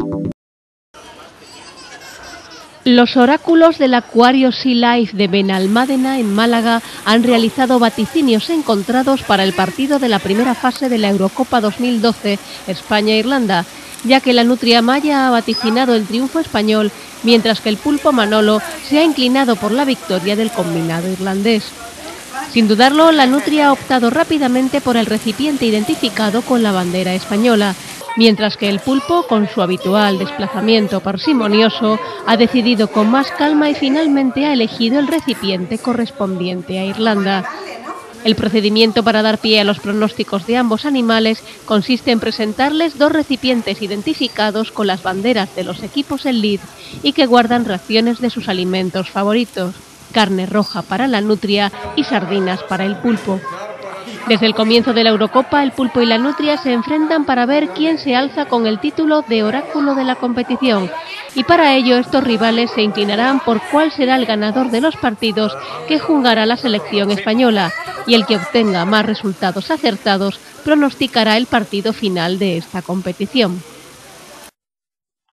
Los oráculos del Acuario Sea Life de Benalmádena, en Málaga, han realizado vaticinios encontrados para el partido de la primera fase de la Eurocopa 2012 España-Irlanda, ya que la nutria maya ha vaticinado el triunfo español, mientras que el pulpo Manolo se ha inclinado por la victoria del combinado irlandés. Sin dudarlo, la nutria ha optado rápidamente por el recipiente identificado con la bandera española, mientras que el pulpo, con su habitual desplazamiento parsimonioso, ha decidido con más calma y finalmente ha elegido el recipiente correspondiente a Irlanda. El procedimiento para dar pie a los pronósticos de ambos animales consiste en presentarles dos recipientes identificados con las banderas de los equipos en lid y que guardan raciones de sus alimentos favoritos: carne roja para la nutria y sardinas para el pulpo. Desde el comienzo de la Eurocopa, el pulpo y la nutria se enfrentan para ver quién se alza con el título de oráculo de la competición, y para ello estos rivales se inclinarán por cuál será el ganador de los partidos que jugará la selección española, y el que obtenga más resultados acertados pronosticará el partido final de esta competición.